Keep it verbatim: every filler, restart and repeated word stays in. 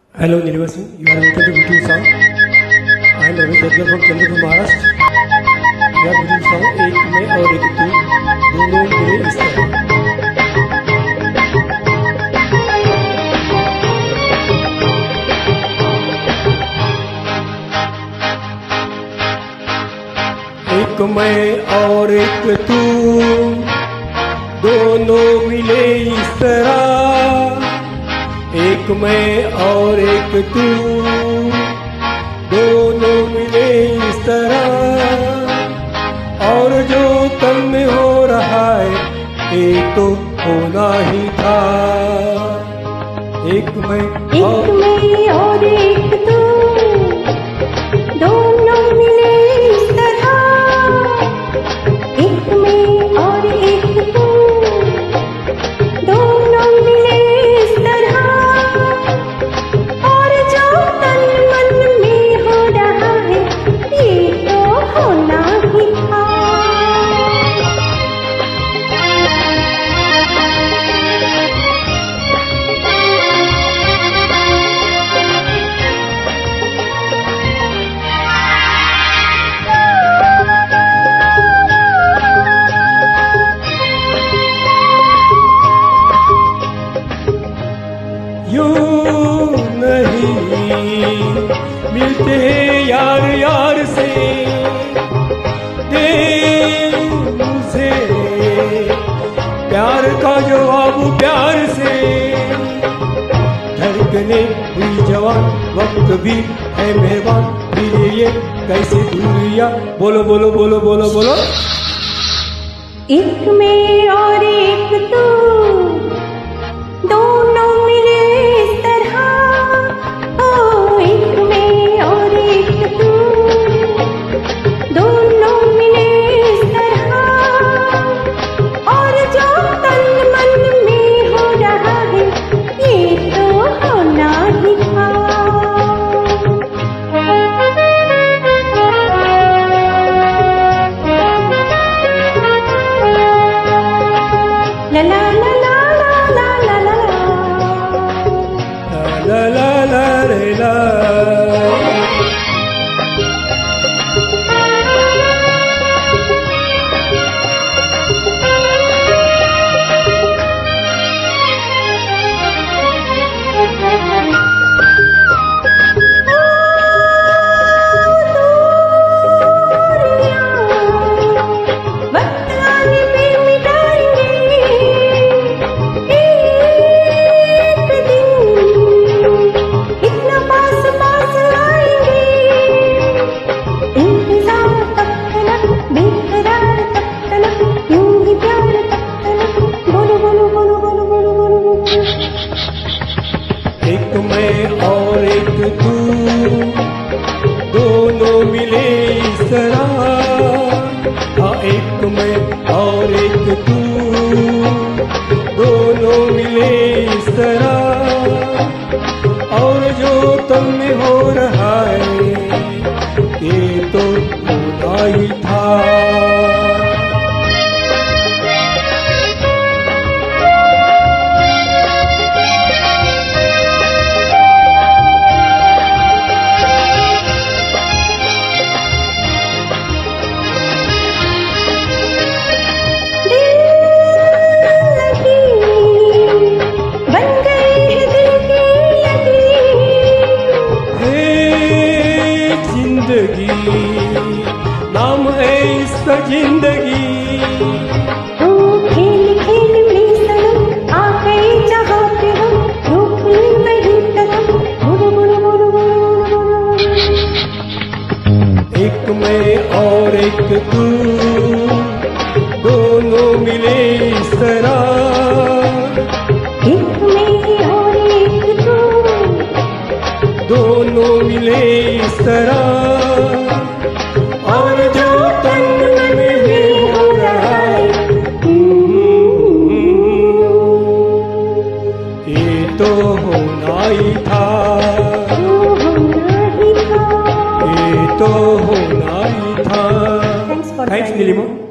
Hello Nilivasi, you are listening to beautiful song. I am Ravi Jadla from Chandrapur, Maharashtra. यह beautiful song एक मैं और एक तू दोनों मिले इस तरह। एक मैं और एक तू दोनों मिले इस तरह, एक मैं और एक तू दोनों मिले इस तरह, और जो तन में हो रहा है ये तो होना ही था। एक मैं एक मैं और एक तू दोनों मिले इस तरह, एक मैं और एक तू दोनों मिले इस तरह, और जो तन मन में हो रहा है ये तो होना ही था। यूं नहीं मिलते यार यार से, दे मुझे प्यार का जवाब प्यार से। धड़कने हुई जवान वक्त भी है मेहरबान, फिर ये कैसे दूरियां, बोलो बोलो बोलो बोलो बोलो। एक मैं और एक तू दोनों मिले इस तरह, ओ एक मैं और एक तू दोनों मिले इस तरह, और जो तन मन में हो रहा है ये तो होना ही था। ला ला ला ला ला ला ला La la la la la. एक मैं और एक तू दोनों मिले इस तरह, हाँ एक मैं और एक तू दोनों मिले इस तरह, और जो तन में हो रहा है ये तो होना ही था। नाम है इसका जिंदगी, तो खेल खेल में सनम आ गए जहाँ पे हम, रोक नहीं कदम, बोलो बोलो बोलो बोलो। एक मैं और एक तू दोनों मिले इस तरह, एक मैं और एक तू दोनों मिले इस तरह, और जो तन में हो रहा है ये तो होना ही था, ये तो होना ही था। थैंक्स नीलिमा।